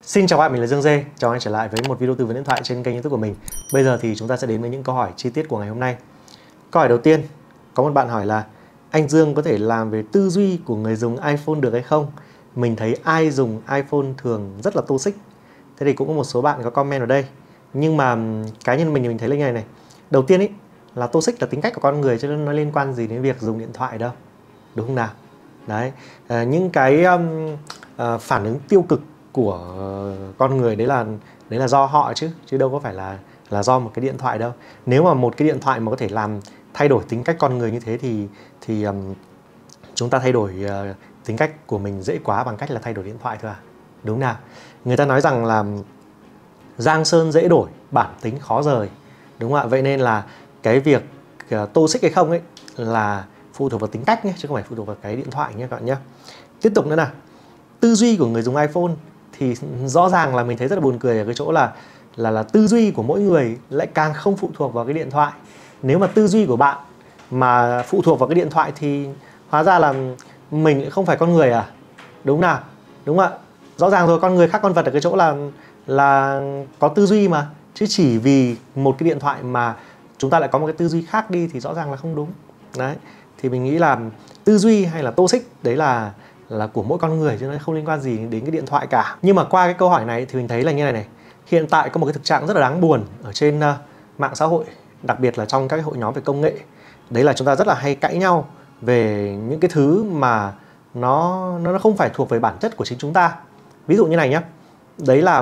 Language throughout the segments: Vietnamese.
Xin chào bạn, mình là Dương Dê. Chào anh trở lại với một video tư vấn điện thoại trên kênh YouTube của mình. Bây giờ thì chúng ta sẽ đến với những câu hỏi chi tiết của ngày hôm nay. Câu hỏi đầu tiên, có một bạn hỏi là anh Dương có thể làm về tư duy của người dùng iPhone được hay không? Mình thấy ai dùng iPhone thường rất là toxic. Thế thì cũng có một số bạn có comment ở đây. Nhưng mà cá nhân mình thì mình thấy là như này. Đầu tiên ý, là toxic là tính cách của con người chứ nó liên quan gì đến việc dùng điện thoại đâu. Đúng không nào? Đấy, những cái phản ứng tiêu cực của con người đấy là do họ chứ đâu có phải là do một cái điện thoại đâu. Nếu mà một cái điện thoại mà có thể làm thay đổi tính cách con người như thế thì chúng ta thay đổi tính cách của mình dễ quá bằng cách là thay đổi điện thoại thôi à. Đúng nào? Người ta nói rằng là giang sơn dễ đổi, bản tính khó rời. Đúng không ạ? Vậy nên là cái việc toxic hay không ấy là phụ thuộc vào tính cách nhé, chứ không phải phụ thuộc vào cái điện thoại nhé các bạn nhé. Tiếp tục nữa nào. Tư duy của người dùng iPhone thì rõ ràng là mình thấy rất là buồn cười ở cái chỗ là tư duy của mỗi người lại càng không phụ thuộc vào cái điện thoại. Nếu mà tư duy của bạn mà phụ thuộc vào cái điện thoại thì hóa ra là mình lại không phải con người à? Đúng nào? Đúng không ạ? Rõ ràng rồi, con người khác con vật ở cái chỗ là có tư duy mà, chứ chỉ vì một cái điện thoại mà chúng ta lại có một cái tư duy khác đi thì rõ ràng là không đúng. Đấy, thì mình nghĩ là tư duy hay là toxic đấy là của mỗi con người chứ nó không liên quan gì đến cái điện thoại cả. Nhưng mà qua cái câu hỏi này thì mình thấy là như này. Hiện tại có một cái thực trạng rất là đáng buồn ở trên mạng xã hội, đặc biệt là trong các cái hội nhóm về công nghệ. Đấy là chúng ta rất là hay cãi nhau về những cái thứ mà nó không phải thuộc về bản chất của chính chúng ta. Ví dụ như này nhé. Đấy là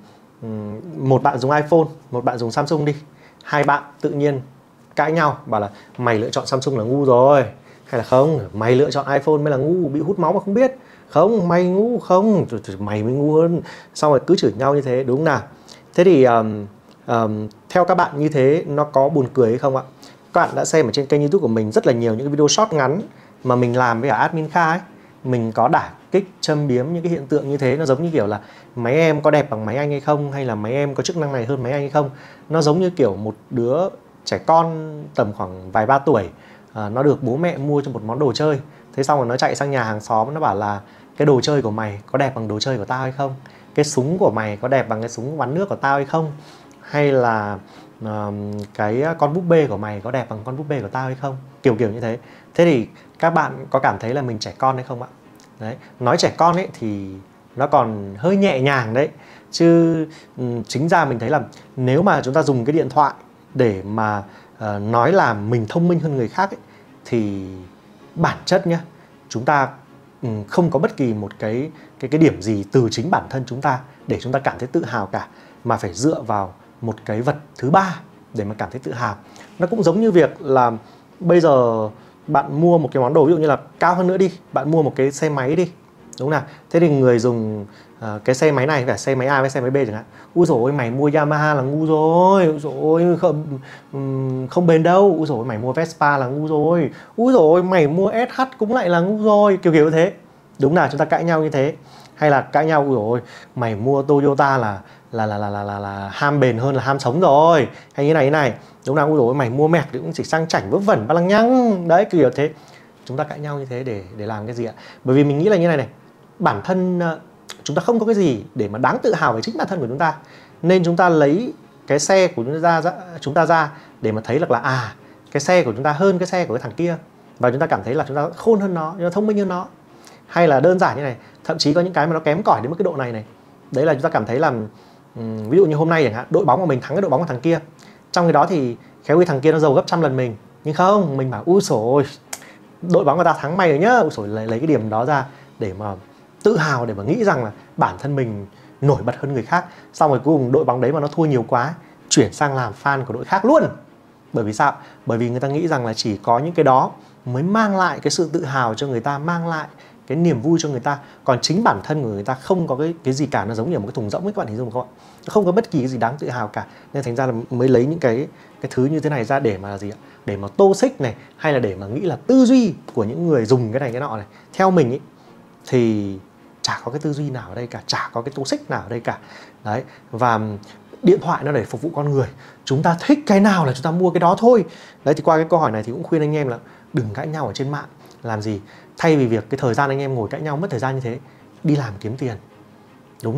một bạn dùng iPhone, một bạn dùng Samsung đi. Hai bạn tự nhiên cãi nhau, bảo là mày lựa chọn Samsung là ngu rồi, hay là không, mày lựa chọn iPhone mới là ngu, bị hút máu mà không biết. Không, mày ngu, không, mày mới ngu hơn. Xong rồi cứ chửi nhau như thế, đúng nào? Thế thì theo các bạn như thế nó có buồn cười hay không ạ? Các bạn đã xem ở trên kênh YouTube của mình rất là nhiều những cái video short ngắn mà mình làm với cả admin Kha ấy. Mình có đả kích châm biếm những cái hiện tượng như thế. Nó giống như kiểu là máy em có đẹp bằng máy anh hay không, hay là máy em có chức năng này hơn máy anh hay không. Nó giống như kiểu một đứa trẻ con tầm khoảng vài ba tuổi, nó được bố mẹ mua cho một món đồ chơi. Thế xong rồi nó chạy sang nhà hàng xóm, nó bảo là cái đồ chơi của mày có đẹp bằng đồ chơi của tao hay không? Cái súng của mày có đẹp bằng cái súng bắn nước của tao hay không? Hay là cái con búp bê của mày có đẹp bằng con búp bê của tao hay không? Kiểu như thế. Thế thì các bạn có cảm thấy là mình trẻ con hay không ạ? Đấy, nói trẻ con ấy thì nó còn hơi nhẹ nhàng đấy. Chứ chính ra mình thấy là nếu mà chúng ta dùng cái điện thoại để mà nói là mình thông minh hơn người khác ấy, thì bản chất nhá, chúng ta không có bất kỳ một cái điểm gì từ chính bản thân chúng ta để chúng ta cảm thấy tự hào cả, mà phải dựa vào một cái vật thứ ba để mà cảm thấy tự hào. Nó cũng giống như việc là bây giờ bạn mua một cái món đồ, ví dụ như là cao hơn nữa đi, bạn mua một cái xe máy đi, đúng không nào? Thế thì người dùng cái xe máy này phải xe máy A với xe máy B chẳng hạn. Úi dồi ôi, mày mua Yamaha là ngu rồi. Úi dồi ôi, không bền đâu. Úi dồi ôi, mày mua Vespa là ngu rồi. Úi dồi ôi, mày mua SH cũng lại là ngu rồi. Kiểu như thế. Đúng nào, chúng ta cãi nhau như thế. Hay là cãi nhau, úi dồi ôi, mày mua Toyota là ham bền hơn là ham sống rồi. Hay như này. Đúng nào, úi dồi ôi, mày mua Merc thì cũng chỉ sang chảnh vớ vẩn và lăng nhăng. Đấy, kiểu thế. Chúng ta cãi nhau như thế để làm cái gì ạ? Bởi vì mình nghĩ là như này. Bản thân chúng ta không có cái gì để mà đáng tự hào về chính bản thân của chúng ta, nên chúng ta lấy cái xe của chúng ta ra để mà thấy được là cái xe của chúng ta hơn cái xe của cái thằng kia, và chúng ta cảm thấy là chúng ta khôn hơn nó, chúng ta thông minh hơn nó. Hay là đơn giản như này, thậm chí có những cái mà nó kém cỏi đến mức cái độ này. Đấy là chúng ta cảm thấy là ví dụ như hôm nay chẳng hạn, đội bóng của mình thắng cái đội bóng của thằng kia, trong cái đó thì khéo khi thằng kia nó giàu gấp trăm lần mình, nhưng không, mình bảo úi dồi, đội bóng của ta thắng mày rồi nhá, úi dồi, lấy cái điểm đó ra để mà tự hào, để mà nghĩ rằng là bản thân mình nổi bật hơn người khác. Xong rồi cuối cùng đội bóng đấy mà nó thua nhiều quá, chuyển sang làm fan của đội khác luôn. Bởi vì sao? Bởi vì người ta nghĩ rằng là chỉ có những cái đó mới mang lại cái sự tự hào cho người ta, mang lại cái niềm vui cho người ta. Còn chính bản thân của người ta không có cái gì cả, nó giống như một cái thùng rỗng ấy, các bạn hình dung không ạ? Nó không có bất kỳ cái gì đáng tự hào cả. Nên thành ra là mới lấy những cái thứ như thế này ra để mà gì ạ? Để mà toxic này, hay là để mà nghĩ là tư duy của những người dùng cái này cái nọ này. Theo mình ấy thì chả có cái tư duy nào ở đây cả, chả có cái toxic nào ở đây cả. Đấy, và điện thoại nó để phục vụ con người, chúng ta thích cái nào là chúng ta mua cái đó thôi. Đấy, thì qua cái câu hỏi này thì cũng khuyên anh em là đừng cãi nhau ở trên mạng. Làm gì? Thay vì việc cái thời gian anh em ngồi cãi nhau mất thời gian như thế, đi làm kiếm tiền. Đúng nào?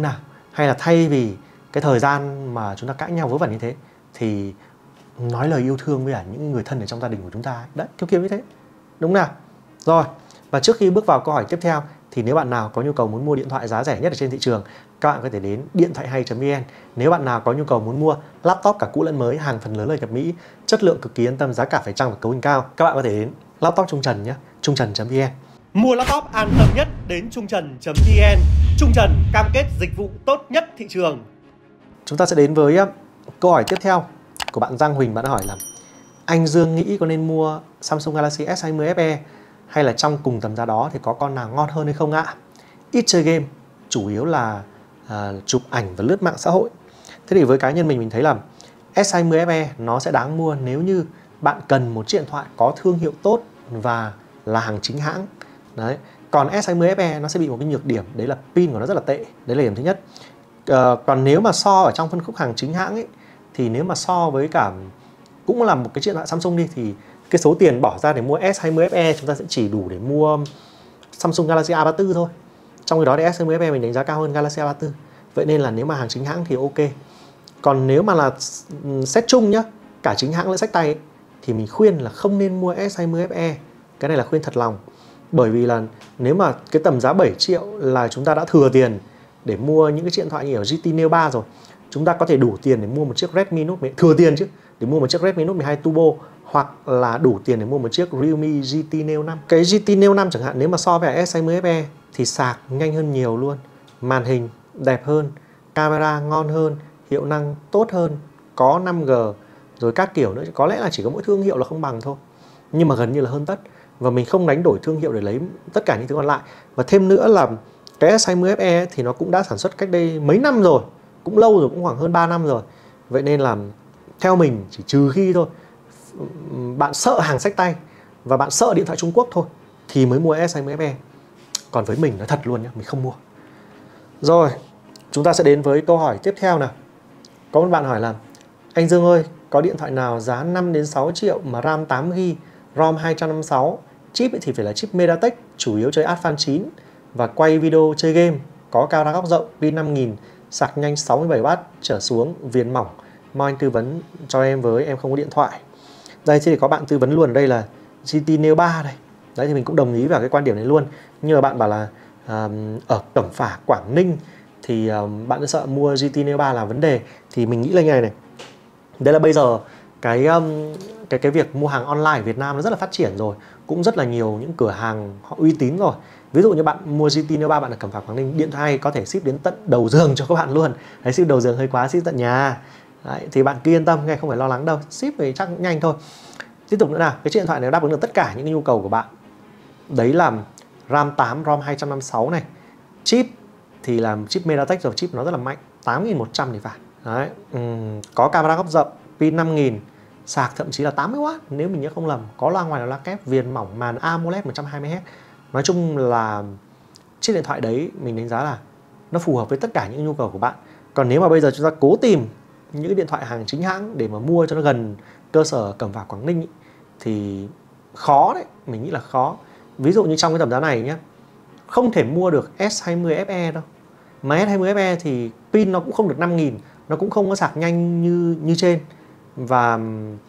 Hay là thay vì cái thời gian mà chúng ta cãi nhau vớ vẩn như thế thì nói lời yêu thương với những người thân ở trong gia đình của chúng ta ấy. Đấy, kiểu như thế, đúng nào? Rồi, và trước khi bước vào câu hỏi tiếp theo thì nếu bạn nào có nhu cầu muốn mua điện thoại giá rẻ nhất ở trên thị trường, các bạn có thể đến điện thoại hay.vn. Nếu bạn nào có nhu cầu muốn mua laptop cả cũ lẫn mới, hàng phần lớn là nhập Mỹ, chất lượng cực kỳ yên tâm, giá cả phải chăng và cấu hình cao, các bạn có thể đến laptop Trung Trần nhé, trungtrần.vn. Mua laptop an tâm nhất đến trungtrần.vn. Trung Trần cam kết dịch vụ tốt nhất thị trường. Chúng ta sẽ đến với câu hỏi tiếp theo của bạn Giang Huỳnh. Bạn hỏi là anh Dương nghĩ có nên mua Samsung Galaxy S20 FE hay là trong cùng tầm giá đó thì có con nào ngon hơn hay không ạ? Ít chơi game, chủ yếu là chụp ảnh và lướt mạng xã hội. Thế thì với cá nhân mình thấy là S20 FE nó sẽ đáng mua nếu như bạn cần một chiếc điện thoại có thương hiệu tốt và là hàng chính hãng. Đấy. Còn S20 FE nó sẽ bị một cái nhược điểm, đấy là pin của nó rất là tệ. Đấy là điểm thứ nhất. Còn nếu mà so ở trong phân khúc hàng chính hãng ấy, thì nếu mà so với cả cũng là một cái chiếc điện thoại Samsung đi, thì cái số tiền bỏ ra để mua S20 FE chúng ta sẽ chỉ đủ để mua Samsung Galaxy A34 thôi. Trong khi đó thì S20 FE mình đánh giá cao hơn Galaxy A34. Vậy nên là nếu mà hàng chính hãng thì ok. Còn nếu mà là set chung nhá, cả chính hãng lẫn xách tay ấy, thì mình khuyên là không nên mua S20 FE. Cái này là khuyên thật lòng. Bởi vì là nếu mà cái tầm giá 7 triệu là chúng ta đã thừa tiền để mua những cái chiếc điện thoại như ở GT Neo 3 rồi. Chúng ta có thể đủ tiền để mua một chiếc Redmi Note 10, thừa tiền chứ, để mua một chiếc Redmi Note 12 Turbo, hoặc là đủ tiền để mua một chiếc Realme GT Neo 5. Cái GT Neo 5 chẳng hạn, nếu mà so với S20 FE thì sạc nhanh hơn nhiều luôn, màn hình đẹp hơn, camera ngon hơn, hiệu năng tốt hơn, có 5G rồi các kiểu nữa. Có lẽ là chỉ có mỗi thương hiệu là không bằng thôi, nhưng mà gần như là hơn tất. Và mình không đánh đổi thương hiệu để lấy tất cả những thứ còn lại. Và thêm nữa là cái S20 FE thì nó cũng đã sản xuất cách đây mấy năm rồi, cũng lâu rồi, cũng khoảng hơn 3 năm rồi. Vậy nên là theo mình chỉ trừ khi thôi bạn sợ hàng xách tay và bạn sợ điện thoại Trung Quốc thôi thì mới mua S20 FE. Còn với mình nói thật luôn nhé, mình không mua. Rồi, chúng ta sẽ đến với câu hỏi tiếp theo nào. Có một bạn hỏi là anh Dương ơi, có điện thoại nào giá 5 đến 6 triệu mà RAM 8GB, ROM 256, chip thì phải là chip MediaTek, chủ yếu chơi Advan 9 và quay video chơi game, có camera góc rộng, pin 5000, sạc nhanh 67W trở xuống, viền mỏng. Mong anh tư vấn cho em với, em không có điện thoại. Đây thì có bạn tư vấn luôn ở đây là GT Neo 3 đây. Đấy thì mình cũng đồng ý vào cái quan điểm này luôn. Nhưng mà bạn bảo là ở Cẩm Phả, Quảng Ninh thì bạn sợ mua GT Neo 3 là vấn đề. Thì mình nghĩ là như này. Đấy là bây giờ cái việc mua hàng online ở Việt Nam nó rất là phát triển rồi, cũng rất là nhiều những cửa hàng họ uy tín rồi. Ví dụ như bạn mua GT Neo 3 bạn ở Cẩm Phả, Quảng Ninh, điện thoại có thể ship đến tận đầu giường cho các bạn luôn. Đấy, ship đầu giường hơi quá, ship tận nhà. Đấy, thì bạn cứ yên tâm, nghe không phải lo lắng đâu, ship về chắc nhanh thôi. Tiếp tục nữa nào, cái chiếc điện thoại này đáp ứng được tất cả những cái nhu cầu của bạn. Đấy là RAM 8, ROM 256 này. Chip thì là chip MediaTek rồi, chip nó rất là mạnh, 8100 thì phải. Đấy, có camera góc rộng, pin 5000, sạc thậm chí là 80W nếu mình nhớ không lầm, có loa ngoài là loa kép, viền mỏng, màn AMOLED 120Hz. Nói chung là chiếc điện thoại đấy mình đánh giá là nó phù hợp với tất cả những nhu cầu của bạn. Còn nếu mà bây giờ chúng ta cố tìm những điện thoại hàng chính hãng để mà mua cho nó gần cơ sở Cẩm Phả, Quảng Ninh ý, thì khó đấy, mình nghĩ là khó. Ví dụ như trong cái tầm giá này nhé, không thể mua được S20 FE đâu. Mà S20 FE thì pin nó cũng không được 5000, nó cũng không có sạc nhanh như trên. Và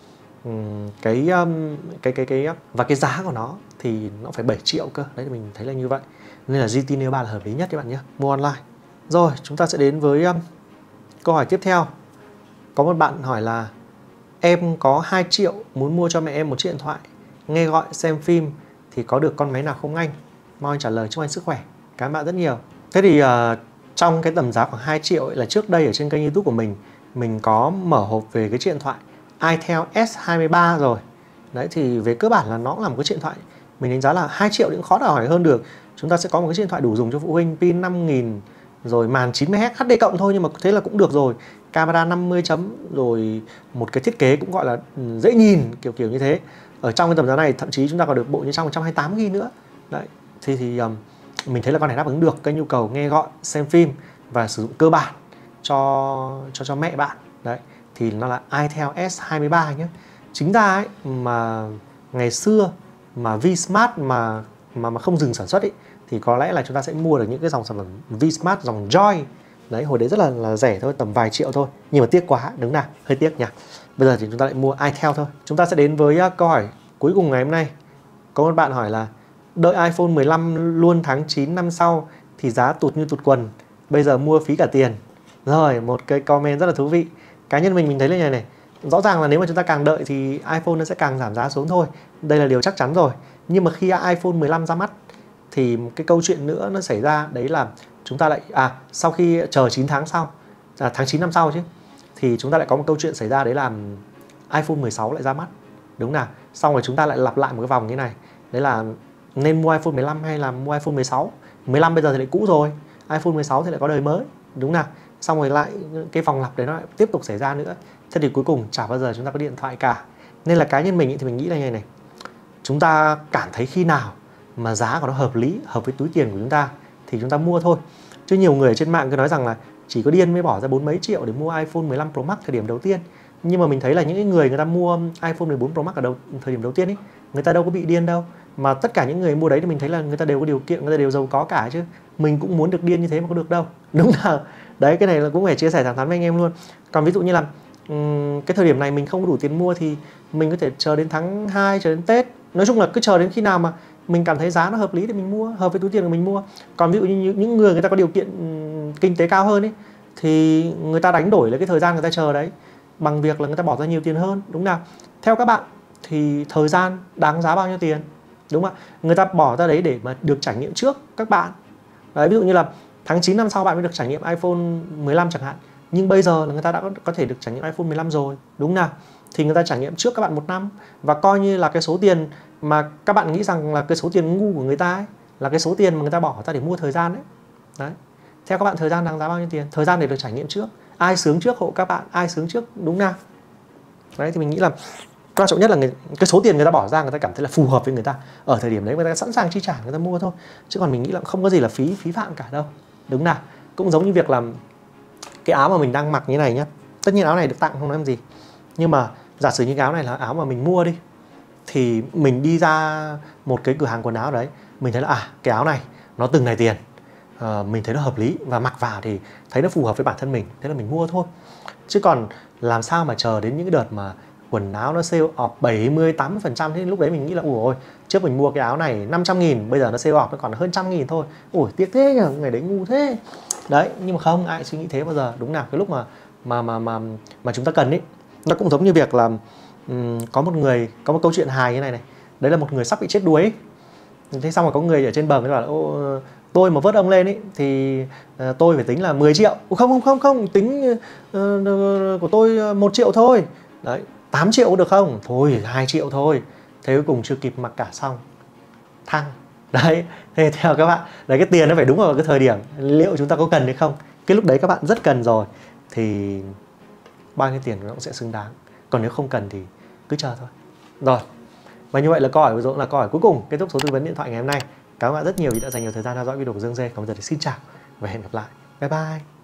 cái giá của nó thì nó phải 7 triệu cơ. Đấy thì mình thấy là như vậy. Nên là GT Neo 3 là hợp lý nhất các bạn nhé, mua online. Rồi, chúng ta sẽ đến với câu hỏi tiếp theo. Có một bạn hỏi là em có 2 triệu muốn mua cho mẹ em một chiếc điện thoại, nghe gọi, xem phim thì có được con máy nào không anh? Mong anh trả lời, chúc anh sức khỏe. Cảm ơn bạn rất nhiều. Thế thì trong cái tầm giá khoảng 2 triệu ấy, là trước đây ở trên kênh YouTube của mình có mở hộp về cái chiếc điện thoại itel S23 rồi. Đấy thì về cơ bản là nó cũng là một cái chiếc điện thoại mình đánh giá là 2 triệu cũng khó đòi hỏi hơn được. Chúng ta sẽ có một cái chiếc điện thoại đủ dùng cho phụ huynh, pin 5000, rồi màn 90Hz HD cộng thôi, nhưng mà thế là cũng được rồi. Camera 50 chấm, rồi một cái thiết kế cũng gọi là dễ nhìn, kiểu như thế. Ở trong cái tầm giá này thậm chí chúng ta còn được bộ như trong 128GB nữa. Đấy, thì mình thấy là con này đáp ứng được cái nhu cầu nghe gọi, xem phim và sử dụng cơ bản cho mẹ bạn. Đấy, thì nó là itel S23 nhé. Chính ra ấy, mà ngày xưa mà Vsmart mà không dừng sản xuất ấy, thì có lẽ là chúng ta sẽ mua được những cái dòng sản phẩm Vsmart, dòng Joy, Đấy, hồi đấy rất là rẻ thôi, tầm vài triệu thôi. Nhưng mà tiếc quá, đúng nào, hơi tiếc nhỉ. Bây giờ thì chúng ta lại mua iTel thôi. Chúng ta sẽ đến với câu hỏi cuối cùng ngày hôm nay. Có một bạn hỏi là đợi iPhone 15 luôn tháng 9 năm sau thì giá tụt như tụt quần, bây giờ mua phí cả tiền. Rồi, một cái comment rất là thú vị. Cá nhân mình thấy là như này. Rõ ràng là nếu mà chúng ta càng đợi thì iPhone nó sẽ càng giảm giá xuống thôi. Đây là điều chắc chắn rồi. Nhưng mà khi iPhone 15 ra mắt thì cái câu chuyện nữa nó xảy ra, đấy là chúng ta lại sau khi chờ 9 tháng sau, tháng 9 năm sau chứ, thì chúng ta lại có một câu chuyện xảy ra, đấy là iPhone 16 lại ra mắt. Đúng nào? Xong rồi chúng ta lại lặp lại một cái vòng như này. Đấy là nên mua iPhone 15 hay là mua iPhone 16. 15 bây giờ thì lại cũ rồi, iPhone 16 thì lại có đời mới. Đúng nào? Xong rồi lại cái vòng lặp đấy nó lại tiếp tục xảy ra nữa. Thế thì cuối cùng chả bao giờ chúng ta có điện thoại cả. Nên là cá nhân mình thì mình nghĩ là như này. Chúng ta cảm thấy khi nào mà giá của nó hợp lý, hợp với túi tiền của chúng ta thì chúng ta mua thôi. Chứ nhiều người trên mạng cứ nói rằng là chỉ có điên mới bỏ ra 40 mấy triệu để mua iPhone 15 Pro Max thời điểm đầu tiên. Nhưng mà mình thấy là những người ta mua iPhone 14 Pro Max ở thời điểm đầu tiên ấy, người ta đâu có bị điên đâu. Mà tất cả những người mua đấy thì mình thấy là người ta đều có điều kiện, người ta đều giàu có cả chứ. Mình cũng muốn được điên như thế mà có được đâu. Đúng không? Đấy, cái này là cũng phải chia sẻ thẳng thắn với anh em luôn. Còn ví dụ như là cái thời điểm này mình không có đủ tiền mua thì mình có thể chờ đến tháng 2, chờ đến Tết. Nói chung là cứ chờ đến khi nào mà mình cảm thấy giá nó hợp lý thì mình mua, hợp với túi tiền của mình mua. Còn ví dụ như những người ta có điều kiện kinh tế cao hơn ấy, thì người ta đánh đổi lấy cái thời gian người ta chờ đấy bằng việc là người ta bỏ ra nhiều tiền hơn. Đúng nào? Theo các bạn thì thời gian đáng giá bao nhiêu tiền? Đúng không ạ? Người ta bỏ ra đấy để mà được trải nghiệm trước các bạn. Đấy, ví dụ như là tháng 9 năm sau bạn mới được trải nghiệm iPhone 15 chẳng hạn. Nhưng bây giờ là người ta đã có thể được trải nghiệm iPhone 15 rồi. Đúng nào? Thì người ta trải nghiệm trước các bạn 1 năm. Và coi như là cái số tiền mà các bạn nghĩ rằng là cái số tiền ngu của người ta ấy, là cái số tiền mà người ta bỏ ra để mua thời gian đấy. Đấy. Theo các bạn thời gian đáng giá bao nhiêu tiền? Thời gian để được trải nghiệm trước. Ai sướng trước hộ các bạn, ai sướng trước, đúng nào? Đấy, thì mình nghĩ là quan trọng nhất là cái số tiền người ta bỏ ra, người ta cảm thấy là phù hợp với người ta ở thời điểm đấy, người ta sẵn sàng chi trả, người ta mua thôi. Chứ còn mình nghĩ là không có gì là phí phạm cả đâu. Đúng nào? Cũng giống như việc là cái áo mà mình đang mặc như này nhá. Tất nhiên áo này được tặng không nói làm gì. Nhưng mà giả sử như cái áo này là áo mà mình mua đi, thì mình đi ra một cái cửa hàng quần áo đấy, mình thấy là cái áo này nó từng này tiền, mình thấy nó hợp lý và mặc vào thì thấy nó phù hợp với bản thân mình, thế là mình mua thôi. Chứ còn làm sao mà chờ đến những cái đợt mà quần áo nó sale off 70-80%, thế lúc đấy mình nghĩ là ôi, trước mình mua cái áo này 500.000, bây giờ nó sale off nó còn hơn 100.000 thôi. Ôi tiếc thế nhờ, ngày đấy ngu thế. Đấy, nhưng mà không ai suy nghĩ thế bao giờ. Đúng nào? Cái lúc mà chúng ta cần ấy, nó cũng giống như việc là có một câu chuyện hài như này này. Đấy là một người sắp bị chết đuối ấy. Thế xong rồi có người ở trên bờ mới bảo là tôi mà vớt ông lên ấy thì tôi phải tính là 10 triệu. Không, tính của tôi 1 triệu thôi. Đấy, 8 triệu được không? Thôi 2 triệu thôi. Thế cuối cùng chưa kịp mặc cả xong thăng. Đấy, thế theo các bạn, đấy, cái tiền nó phải đúng vào cái thời điểm liệu chúng ta có cần hay không. Cái lúc đấy các bạn rất cần rồi thì bao nhiêu tiền nó cũng sẽ xứng đáng. Còn nếu không cần thì cứ chờ thôi. Rồi, và như vậy là câu hỏi vừa rồi là câu hỏi cuối cùng kết thúc số tư vấn điện thoại ngày hôm nay. Cảm ơn bạn rất nhiều vì đã dành nhiều thời gian theo dõi video của Dương Dê. Còn bây giờ thì xin chào và hẹn gặp lại. Bye bye.